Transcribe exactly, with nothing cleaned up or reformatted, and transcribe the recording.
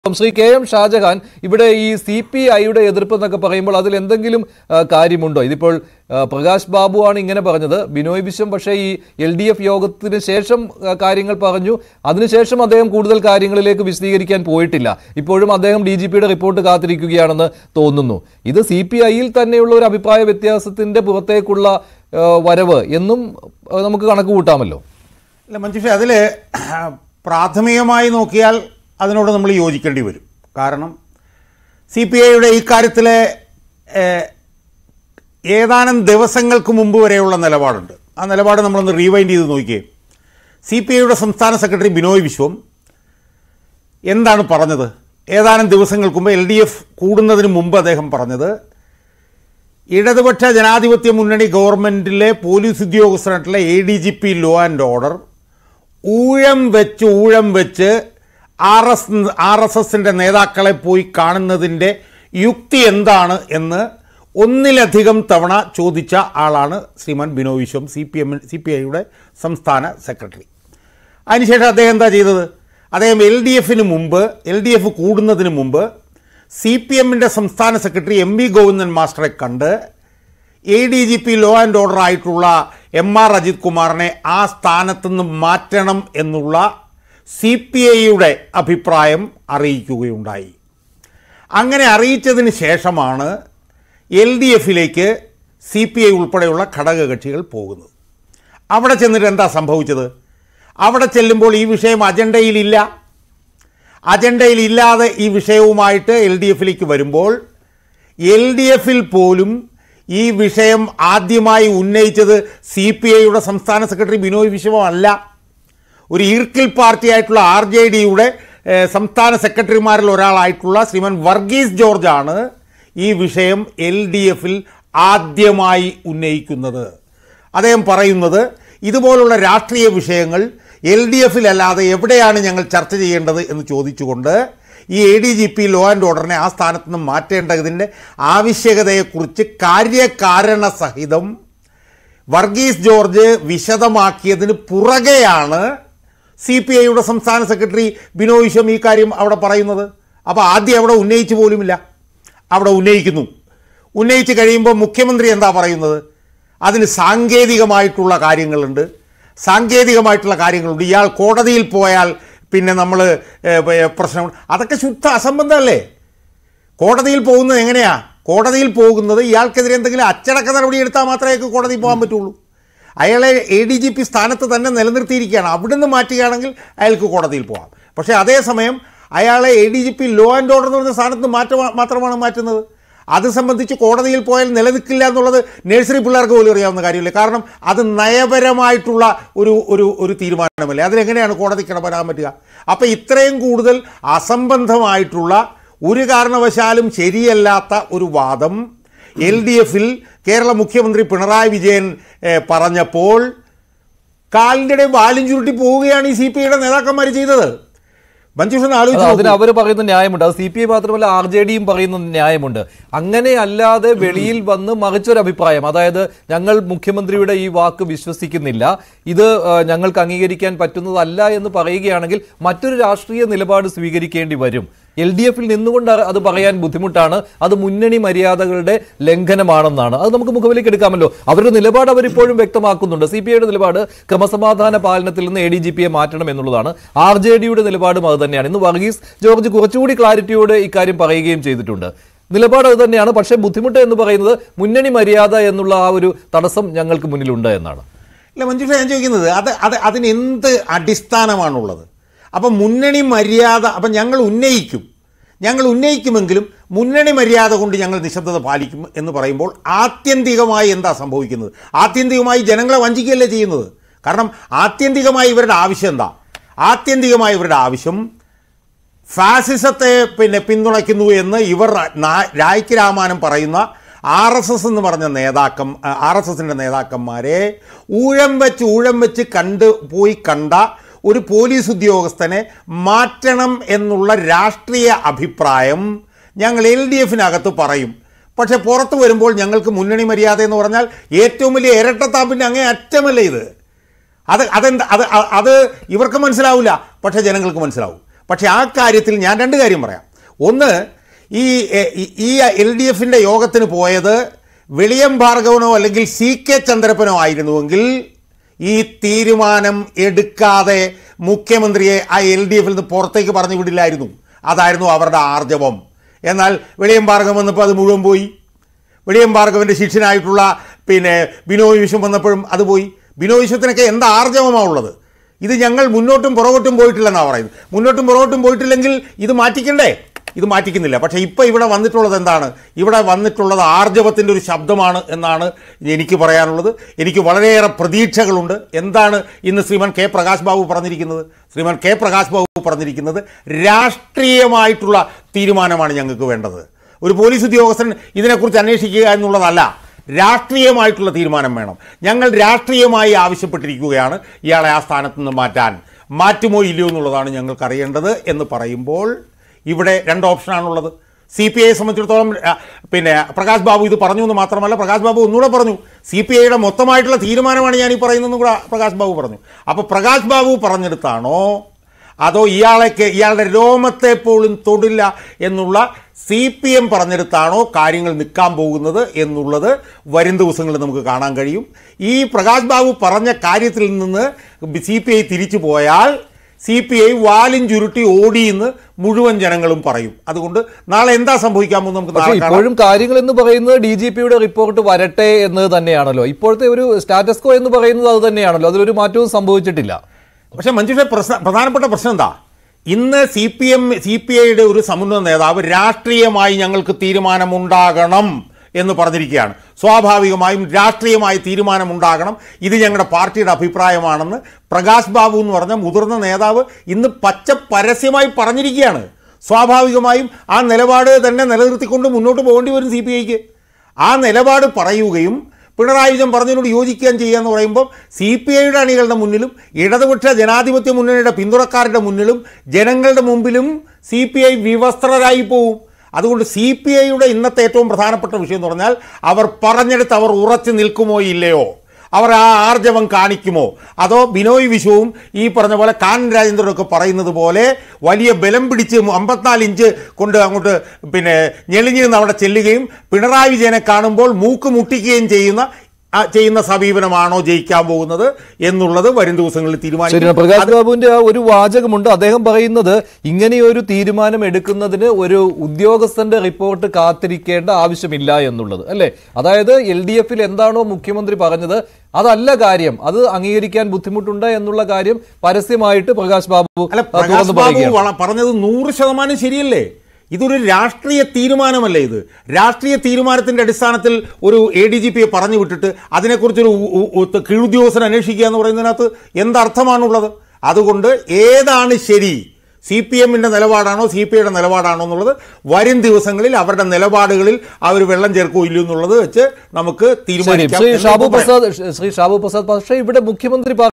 Shri K M Shah Jahan ഇവിടെ ഈ C P ഐയുടെ എതിർപ്പ് എന്നൊക്കെ പറയുമ്പോൾ അതിൽ എന്തെങ്കിലും കാര്യമുണ്ടോ? ഇതിപ്പോൾ പ്രകാശ് ബാബു ആണ് ഇങ്ങനെ പറഞ്ഞത്. ബിനോയ് വിശ്വം പക്ഷേ ഈ എൽ ഡി എഫ് യോഗത്തിന് ശേഷം കാര്യങ്ങൾ പറഞ്ഞു. അതിനുശേഷം അദ്ദേഹം കൂടുതൽ കാര്യങ്ങളിലേക്ക് വിശദീകരിക്കാൻ പോയിട്ടില്ല. ഇപ്പോഴും അദ്ദേഹം ഡി ജി പിയുടെ റിപ്പോർട്ട് കാത്തിരിക്കുകയാണെന്ന് തോന്നുന്നു. ഇത് സി പി ഐയിൽ തന്നെയുള്ള ഒരു അഭിപ്രായ വ്യത്യാസത്തിന്റെ പുറത്തേക്കുള്ള വരവ് എന്നും നമുക്ക് കണക്ക് കൂട്ടാമല്ലോ. അല്ല മഞ്ജുഷ, അതിൽ പ്രാഥമികമായി നോക്കിയാൽ അതിനോട് നമ്മൾ യോജിക്കേണ്ടി വരും. കാരണം സി പി ഐയുടെ ഇക്കാര്യത്തിലെ ഏതാനും ദിവസങ്ങൾക്ക് മുമ്പ് വരെയുള്ള നിലപാടുണ്ട്. ആ നിലപാട് നമ്മളൊന്ന് റീവൈൻഡ് ചെയ്ത് നോക്കിയേ. സി പി ഐയുടെ സംസ്ഥാന സെക്രട്ടറി ബിനോയ് വിശ്വം എന്താണ് പറഞ്ഞത്? ഏതാനും ദിവസങ്ങൾക്ക് മുമ്പ് എൽ ഡി എഫ് കൂടുന്നതിന് മുമ്പ് അദ്ദേഹം പറഞ്ഞത്, ഇടതുപക്ഷ ജനാധിപത്യ മുന്നണി ഗവൺമെൻറ്റിലെ പോലീസ് ഉദ്യോഗസ്ഥനായിട്ടുള്ള A D G P law and order ഊഴം വെച്ച് ഊഴം വെച്ച് ആർ എസ് ആർ എസ് എസിൻ്റെ നേതാക്കളെ പോയി കാണുന്നതിൻ്റെ യുക്തി എന്താണ് എന്ന് ഒന്നിലധികം തവണ ചോദിച്ച ആളാണ് Shriman Binoy Viswam, C P M C P ഐയുടെ സംസ്ഥാന സെക്രട്ടറി. അതിനുശേഷം അദ്ദേഹം എന്താ ചെയ്തത്? അദ്ദേഹം എൽ ഡി എഫിന് മുമ്പ് എൽ ഡി എഫ് കൂടുന്നതിന് മുമ്പ് സി പി എമ്മിൻ്റെ സംസ്ഥാന സെക്രട്ടറി എം വി ഗോവിന്ദൻ മാസ്റ്ററെ കണ്ട് A D G P law and order ആയിട്ടുള്ള എം ആർ അജിത് കുമാറിനെ ആ സ്ഥാനത്തു നിന്ന് മാറ്റണം എന്നുള്ള സി പി ഐയുടെ അഭിപ്രായം അറിയിക്കുകയുണ്ടായി. അങ്ങനെ അറിയിച്ചതിന് ശേഷമാണ് എൽ ഡി എഫിലേക്ക് സി പി ഐ ഉൾപ്പെടെയുള്ള ഘടകകക്ഷികൾ പോകുന്നത്. അവിടെ ചെന്നിട്ട് എന്താ സംഭവിച്ചത്? അവിടെ ചെല്ലുമ്പോൾ ഈ വിഷയം അജണ്ടയിലില്ല. അജണ്ടയിലില്ലാതെ ഈ വിഷയവുമായിട്ട് എൽ ഡി എഫിലേക്ക് വരുമ്പോൾ എൽ ഡി എഫിൽ പോലും ഈ വിഷയം ആദ്യമായി ഉന്നയിച്ചത് സി പി ഐയുടെ സംസ്ഥാന സെക്രട്ടറി ബിനോയ് വിശ്വം അല്ല. ഒരു ഈർക്കിൽ പാർട്ടിയായിട്ടുള്ള ആർ ജെ ഡിയുടെ സംസ്ഥാന സെക്രട്ടറിമാരിൽ ഒരാളായിട്ടുള്ള ശ്രീമാൻ വർഗീസ് ജോർജാണ് ഈ വിഷയം എൽ ഡി എഫിൽ ആദ്യമായി ഉന്നയിക്കുന്നത്. അദ്ദേഹം പറയുന്നത്, ഇതുപോലുള്ള രാഷ്ട്രീയ വിഷയങ്ങൾ എൽ ഡി എഫിലല്ലാതെ എവിടെയാണ് ഞങ്ങൾ ചർച്ച ചെയ്യേണ്ടത് എന്ന് ചോദിച്ചുകൊണ്ട് ഈ A D G P law and ഓർഡറിനെ ആ സ്ഥാനത്ത് നിന്ന് മാറ്റേണ്ടതിൻ്റെ ആവശ്യകതയെക്കുറിച്ച് കാര്യകാരണ സഹിതം വർഗീസ് ജോർജ് വിശദമാക്കിയതിന് പുറകെയാണ് സി പി ഐയുടെ സംസ്ഥാന സെക്രട്ടറി ബിനോയ് വിശ്വം ഈ കാര്യം അവിടെ പറയുന്നത്. അപ്പോൾ ആദ്യം അവിടെ ഉന്നയിച്ചു പോലുമില്ല, അവിടെ ഉന്നയിക്കുന്നു. ഉന്നയിച്ച് കഴിയുമ്പോൾ മുഖ്യമന്ത്രി എന്താ പറയുന്നത്? അതിന് സാങ്കേതികമായിട്ടുള്ള കാര്യങ്ങളുണ്ട് സാങ്കേതികമായിട്ടുള്ള കാര്യങ്ങളുണ്ട് ഇയാൾ കോടതിയിൽ പോയാൽ പിന്നെ നമ്മൾ പ്രശ്നം, അതൊക്കെ ശുദ്ധ അസംബന്ധമല്ലേ? കോടതിയിൽ പോകുന്നത് എങ്ങനെയാ? കോടതിയിൽ പോകുന്നത് ഇയാൾക്കെതിരെ എന്തെങ്കിലും അച്ചടക്ക നടപടി എടുത്താൽ മാത്രമേ കോടതിയിൽ പോകാൻ പറ്റുള്ളൂ. അയാളെ എ ഡി ജി പി സ്ഥാനത്ത് തന്നെ നിലനിർത്തിയിരിക്കുകയാണ്. അവിടുന്ന് മാറ്റുകയാണെങ്കിൽ അയാൾക്ക് കോടതിയിൽ പോകാം. പക്ഷേ അതേസമയം അയാളെ A D G P law and order എന്ന് പറഞ്ഞ സ്ഥാനത്ത് മാറ്റ മാത്രമാണ് മാറ്റുന്നത്. അത് സംബന്ധിച്ച് കോടതിയിൽ പോയാൽ നിലനിൽക്കില്ല എന്നുള്ളത് നഴ്സറി പിള്ളേർക്ക് പോലും അറിയാവുന്ന കാര്യമില്ല. കാരണം അത് നയപരമായിട്ടുള്ള ഒരു ഒരു ഒരു തീരുമാനമല്ലേ. അതിനെങ്ങനെയാണ് കോടതിക്ക് ഇടപെടാൻ പറ്റുക? അപ്പോൾ ഇത്രയും കൂടുതൽ അസംബന്ധമായിട്ടുള്ള ഒരു കാരണവശാലും ശരിയല്ലാത്ത ഒരു വാദം എൽ ഡി എഫിൽ കേരള മുഖ്യമന്ത്രി പിണറായി വിജയൻ പറഞ്ഞപ്പോൾ കാലിൻ്റെ വാലും ചുരുട്ടി പോവുകയാണ് ഈ സി പി ഐയുടെ നേതാക്കന്മാർ ചെയ്തത്. മഞ്ജുഷൻ ആലോചിച്ചു, അതിന് അവർ പറയുന്ന ന്യായമുണ്ട്. അത് സി പി ഐ മാത്രമല്ല ആർ ജെ ഡിയും പറയുന്ന ന്യായമുണ്ട്. അങ്ങനെ അല്ലാതെ വെളിയിൽ വന്ന് മറിച്ചൊരു അഭിപ്രായം, അതായത് ഞങ്ങൾ മുഖ്യമന്ത്രിയുടെ ഈ വാക്ക് വിശ്വസിക്കുന്നില്ല, ഇത് ഞങ്ങൾക്ക് അംഗീകരിക്കാൻ പറ്റുന്നതല്ല എന്ന് പറയുകയാണെങ്കിൽ മറ്റൊരു രാഷ്ട്രീയ നിലപാട് സ്വീകരിക്കേണ്ടി വരും. എൽ ഡി എഫിൽ നിന്നുകൊണ്ട് അത് പറയാൻ ബുദ്ധിമുട്ടാണ്. അത് മുന്നണി മര്യാദകളുടെ ലംഘനമാണെന്നാണ്. അത് നമുക്ക് മുഖവിലേക്ക് എടുക്കാമല്ലോ. അവരുടെ നിലപാട് അവരിപ്പോഴും വ്യക്തമാക്കുന്നുണ്ട്. സി പി ഐയുടെ നിലപാട് ക്രമസമാധാന പാലനത്തിൽ നിന്ന് എ ഡി ജി പിയെ മാറ്റണം എന്നുള്ളതാണ്. ആർ ജെ ഡിയുടെ നിലപാടും അത് തന്നെയാണ്. ഇന്ന് വർഗീസ് ജോർജ് കുറച്ചുകൂടി ക്ലാരിറ്റിയോടെ ഇക്കാര്യം പറയുകയും ചെയ്തിട്ടുണ്ട്. നിലപാട് അത് തന്നെയാണ്. പക്ഷേ ബുദ്ധിമുട്ട് എന്ന് പറയുന്നത് മുന്നണി മര്യാദ എന്നുള്ള ആ ഒരു തടസ്സം ഞങ്ങൾക്ക് മുന്നിലുണ്ട് എന്നാണ്. ഇല്ല മഞ്ജുഷ, ഞാൻ ചോദിക്കുന്നത് അത് അത് അതിന് എന്ത് അടിസ്ഥാനമാണുള്ളത്? അപ്പം മുന്നണി മര്യാദ അപ്പം ഞങ്ങൾ ഉന്നയിക്കും ഞങ്ങൾ ഉന്നയിക്കുമെങ്കിലും മുന്നണി മര്യാദ കൊണ്ട് ഞങ്ങൾ നിശബ്ദത പാലിക്കും എന്ന് പറയുമ്പോൾ ആത്യന്തികമായി എന്താ സംഭവിക്കുന്നത്? ആത്യന്തികമായി ജനങ്ങളെ വഞ്ചിക്കുകയല്ലേ ചെയ്യുന്നത്? കാരണം ആത്യന്തികമായി ഇവരുടെ ആവശ്യം എന്താ? ആത്യന്തികമായി ഇവരുടെ ആവശ്യം ഫാസിസത്തെ പിന്നെ പിന്തുണയ്ക്കുന്നു എന്ന് ഇവർ രായ്ക്ക് രാമാനം പറയുന്ന ആർ എസ് എസ് എന്ന് പറഞ്ഞ നേതാക്കം ആർ എസ് എസിൻ്റെ നേതാക്കന്മാരെ ഊഴം വെച്ച് ഊഴം വെച്ച് കണ്ട് പോയി കണ്ട ഒരു പോലീസ് ഉദ്യോഗസ്ഥനെ മാറ്റണം എന്നുള്ള രാഷ്ട്രീയ അഭിപ്രായം ഞങ്ങൾ എൽ ഡി എഫിനകത്ത് പറയും. പക്ഷെ പുറത്ത് വരുമ്പോൾ ഞങ്ങൾക്ക് മുന്നണി മര്യാദ എന്ന് പറഞ്ഞാൽ ഏറ്റവും വലിയ ഇരട്ടത്താപ്പിൻ്റെ അങ്ങേ അറ്റമല്ലേ ഇത്? അത് അതെന്താ അത് അത് ഇവർക്ക് മനസ്സിലാവില്ല, പക്ഷേ ജനങ്ങൾക്ക് മനസ്സിലാവും. പക്ഷെ ആ കാര്യത്തിൽ ഞാൻ രണ്ട് കാര്യം പറയാം. ഒന്ന്, ഈ ഈ എൽ ഡി എഫിൻ്റെ യോഗത്തിന് പോയത് വെളിയം ഭാർഗവനോ അല്ലെങ്കിൽ സി കെ ചന്ദ്രപ്പനോ ആയിരുന്നുവെങ്കിൽ ഈ തീരുമാനം എടുക്കാതെ മുഖ്യമന്ത്രിയെ ആ എൽ ഡി എഫിൽ നിന്ന് പുറത്തേക്ക് പറഞ്ഞു വിടില്ലായിരുന്നു. അതായിരുന്നു അവരുടെ ആർജവം. എന്നാൽ വെളിയം ഭാർഗവൻ വന്നപ്പോൾ അത് മുഴുവൻ പോയി. വെളിയം ഭാർഗവൻ്റെ ശിഷ്യനായിട്ടുള്ള പിന്നെ ബിനോയ് വിശ്വം വന്നപ്പോഴും അത് പോയി. ബിനോയ് വിശ്വത്തിനൊക്കെ എന്താ ആർജവമാണ് ഉള്ളത്? ഇത് ഞങ്ങൾ മുന്നോട്ടും പുറകോട്ടും പോയിട്ടില്ലെന്നാണ് പറയുന്നത്. മുന്നോട്ടും പുറകോട്ടും പോയിട്ടില്ലെങ്കിൽ ഇത് മാറ്റിക്കണ്ടേ? ഇത് മാറ്റിക്കുന്നില്ല. പക്ഷേ ഇപ്പോൾ ഇവിടെ വന്നിട്ടുള്ളത് എന്താണ്? ഇവിടെ വന്നിട്ടുള്ളത് ആർജവത്തിൻ്റെ ഒരു ശബ്ദമാണ് എന്നാണ് എനിക്ക് പറയാനുള്ളത്. എനിക്ക് വളരെയേറെ പ്രതീക്ഷകളുണ്ട്. എന്താണ് ഇന്ന് ശ്രീമാൻ കെ പ്രകാശ് ബാബു പറഞ്ഞിരിക്കുന്നത്? ശ്രീമാൻ കെ പ്രകാശ് ബാബു പറഞ്ഞിരിക്കുന്നത് രാഷ്ട്രീയമായിട്ടുള്ള തീരുമാനമാണ് ഞങ്ങൾക്ക് വേണ്ടത്. ഒരു പോലീസ് ഉദ്യോഗസ്ഥൻ ഇതിനെക്കുറിച്ച് അന്വേഷിക്കുക എന്നുള്ളതല്ല, രാഷ്ട്രീയമായിട്ടുള്ള തീരുമാനം വേണം. ഞങ്ങൾ രാഷ്ട്രീയമായി ആവശ്യപ്പെട്ടിരിക്കുകയാണ് ഇയാളെ ആ സ്ഥാനത്ത് നിന്ന് മാറ്റാൻ. മാറ്റുമോ ഇല്ലയോ എന്നുള്ളതാണ് ഞങ്ങൾക്ക് അറിയേണ്ടത് എന്ന് പറയുമ്പോൾ ഇവിടെ രണ്ട് ഓപ്ഷനാണുള്ളത്. സി പി ഐയെ സംബന്ധിച്ചിടത്തോളം പിന്നെ പ്രകാശ് ബാബു ഇത് പറഞ്ഞു എന്ന് മാത്രമല്ല, പ്രകാശ് ബാബു ഒന്നുകൂടെ പറഞ്ഞു, സി പി ഐയുടെ മൊത്തമായിട്ടുള്ള തീരുമാനമാണ് ഞാൻ ഈ പറയുന്നതെന്നും കൂടെ പ്രകാശ് ബാബു പറഞ്ഞു. അപ്പോൾ പ്രകാശ് ബാബു പറഞ്ഞെടുത്താണോ അതോ ഇയാളേക്ക് ഇയാളുടെ രോമത്തെ പോലും തൊടില്ല എന്നുള്ള സി പി എം പറഞ്ഞെടുത്താണോ കാര്യങ്ങൾ നിൽക്കാൻ പോകുന്നത് എന്നുള്ളത് വരും ദിവസങ്ങളിൽ നമുക്ക് കാണാൻ കഴിയും. ഈ പ്രകാശ് ബാബു പറഞ്ഞ കാര്യത്തിൽ നിന്ന് സി പി ഐ തിരിച്ചു പോയാൽ സി പി ഐ വാലും ചുരുട്ടി ഓടിയെന്ന് മുഴുവൻ ജനങ്ങളും പറയും. അതുകൊണ്ട് നാളെ എന്താ സംഭവിക്കാൻ പോകുന്നത് നമുക്ക് ഇപ്പോഴും കാര്യങ്ങൾ എന്ന് പറയുന്നത് ഡി ജി പിയുടെ റിപ്പോർട്ട് വരട്ടെ എന്നത് തന്നെയാണല്ലോ. ഇപ്പോഴത്തെ ഒരു സ്റ്റാറ്റസ് കോ എന്ന് പറയുന്നത് അത് തന്നെയാണല്ലോ. അതിലൊരു മാറ്റവും സംഭവിച്ചിട്ടില്ല. പക്ഷേ മഞ്ജുഷ, പ്രശ്ന പ്രധാനപ്പെട്ട പ്രശ്നം എന്താ? ഇന്ന് C P M C P ഐയുടെ ഒരു സമുന്നത നേതാവ് രാഷ്ട്രീയമായി ഞങ്ങൾക്ക് തീരുമാനമുണ്ടാകണം എന്ന് പറഞ്ഞിരിക്കുകയാണ്. സ്വാഭാവികമായും രാഷ്ട്രീയമായി തീരുമാനമുണ്ടാകണം, ഇത് ഞങ്ങളുടെ പാർട്ടിയുടെ അഭിപ്രായമാണെന്ന് പ്രകാശ് ബാബു എന്ന് പറഞ്ഞ മുതിർന്ന നേതാവ് ഇന്ന് പച്ച പരസ്യമായി പറഞ്ഞിരിക്കുകയാണ്. സ്വാഭാവികമായും ആ നിലപാട് തന്നെ നിലനിർത്തിക്കൊണ്ട് മുന്നോട്ട് പോകേണ്ടി വരും സി പി ഐക്ക്. ആ നിലപാട് പറയുകയും പിണറായി വിജയൻ പറഞ്ഞതിനോട് യോജിക്കുകയും ചെയ്യുക എന്ന് പറയുമ്പോൾ സി പി ഐയുടെ അണികളുടെ മുന്നിലും ഇടതുപക്ഷ ജനാധിപത്യ മുന്നണിയുടെ പിന്തുണക്കാരുടെ മുന്നിലും ജനങ്ങളുടെ മുമ്പിലും സി പി ഐ വിവസ്ത്രരായി പോവും. അതുകൊണ്ട് സി പി ഐയുടെ ഇന്നത്തെ ഏറ്റവും പ്രധാനപ്പെട്ട വിഷയം എന്ന് പറഞ്ഞാൽ അവർ പറഞ്ഞെടുത്ത് അവർ ഉറച്ചു നിൽക്കുമോ ഇല്ലയോ, അവർ ആ ആർജവം കാണിക്കുമോ, അതോ ബിനോയ് വിശ്വവും ഈ പറഞ്ഞ പോലെ കാനൻ രാജേന്ദ്രനൊക്കെ പറയുന്നത് പോലെ വലിയ ബലം പിടിച്ച് അമ്പത്തിനാല് ഇഞ്ച് കൊണ്ട് അങ്ങോട്ട് പിന്നെ ഞെളിഞ്ഞിരുന്ന് അവിടെ ചെല്ലുകയും പിണറായി വിജയനെ കാണുമ്പോൾ മൂക്ക് മുട്ടിക്കുകയും ചെയ്യുന്ന ചെയ്യുന്ന സമീപനമാണോ ജയിക്കാൻ പോകുന്നത് എന്നുള്ളത് വരും ദിവസങ്ങളിൽ തീരുമാനിക്കും. പ്രകാശ് ബാബുവിന്റെ ആ ഒരു വാചകമുണ്ട്. അദ്ദേഹം പറയുന്നത് ഇങ്ങനെയൊരു തീരുമാനം എടുക്കുന്നതിന് ഒരു ഉദ്യോഗസ്ഥന്റെ റിപ്പോർട്ട് കാത്തിരിക്കേണ്ട ആവശ്യമില്ല എന്നുള്ളത് അല്ലേ. അതായത് എൽ ഡി എഫിൽ എന്താണോ മുഖ്യമന്ത്രി പറഞ്ഞത് അതല്ല കാര്യം, അത് അംഗീകരിക്കാൻ ബുദ്ധിമുട്ടുണ്ട് എന്നുള്ള കാര്യം പരസ്യമായിട്ട് പ്രകാശ് ബാബു അല്ല പ്രകാശ് ബാബു പറഞ്ഞത് നൂറ് ശതമാനം ശരിയല്ലേ? ഇതൊരു രാഷ്ട്രീയ തീരുമാനമല്ലേ? ഇത് രാഷ്ട്രീയ തീരുമാനത്തിൻ്റെ അടിസ്ഥാനത്തിൽ ഒരു എ ഡി ജി പിയെ പറഞ്ഞു വിട്ടിട്ട് അതിനെക്കുറിച്ചൊരു കീഴുദ്യോഗസ്ഥൻ അന്വേഷിക്കുക എന്ന് പറയുന്നതിനകത്ത് എന്തർത്ഥമാണുള്ളത്? അതുകൊണ്ട് ഏതാണ് ശരി, സി പി എമ്മിൻ്റെ നിലപാടാണോ സി പി ഐയുടെ നിലപാടാണോ എന്നുള്ളത് വരും ദിവസങ്ങളിൽ അവരുടെ നിലപാടുകളിൽ അവർ വെള്ളം ചേർക്കോ ഇല്ലയോ എന്നുള്ളത് വെച്ച് നമുക്ക് തീരുമാനിക്കാം. ശ്രീ ഷാബു പ്രസാദ് ശ്രീ ഷാബു പ്രസാദ് പക്ഷേ ഇവിടെ മുഖ്യമന്ത്രി